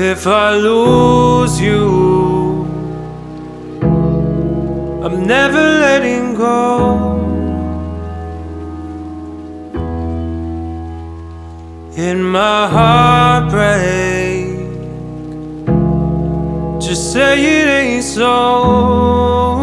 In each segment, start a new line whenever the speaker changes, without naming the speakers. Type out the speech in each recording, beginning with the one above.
If I lose you, I'm never letting go. In my heartbreak, just say it ain't so.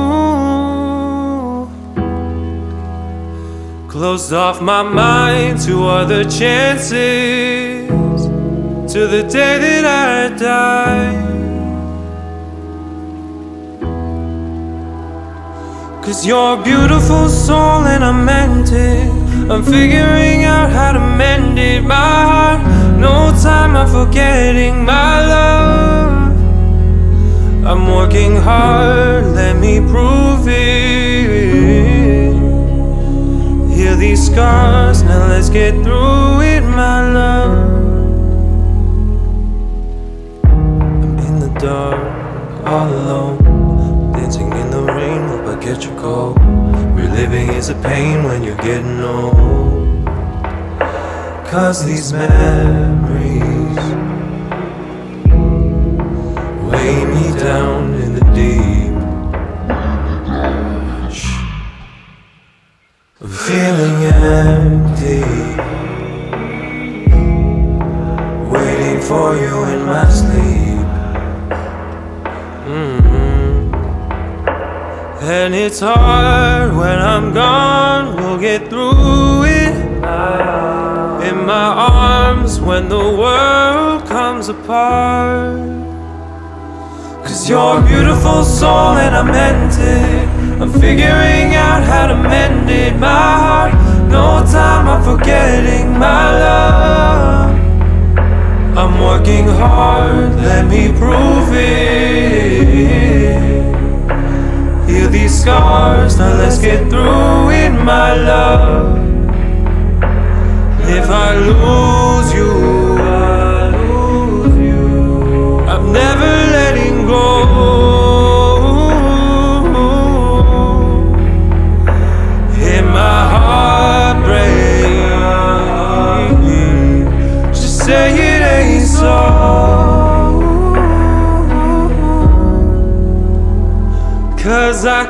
Closed off my mind to other chances, to the day that I die. 'Cause you're a beautiful soul and I meant it. I'm figuring out how to mend it. My heart, no time I'm forgetting my love. I'm working hard, let me prove it. Heal these scars, now let's get through it, my love. I'm in the dark, all alone, dancing in the rain, hope I catch a cold. Reliving is a pain when you're getting old. 'Cause these memories weigh me down in the deep. I'm feeling empty, waiting for you in my sleep. And it's hard when I'm gone, we'll get through it. In my arms when the world comes apart. 'Cause you're a beautiful soul and I meant it. I'm figuring out how to mend it. My heart, no time I'm forgetting my love. I'm working hard, let me prove it. Heal these scars, now let's get through it, my love. If I lose you, I'm never letting go. In my heartbreak, just say it ain't so. 'Cause I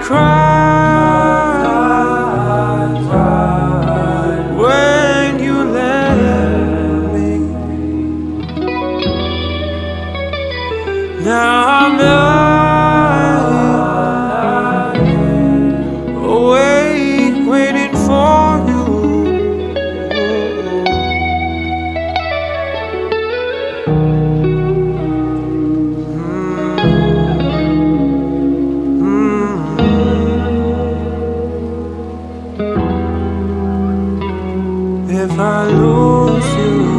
cried when you left me. Now I'm awake, waiting for you. If I lose you,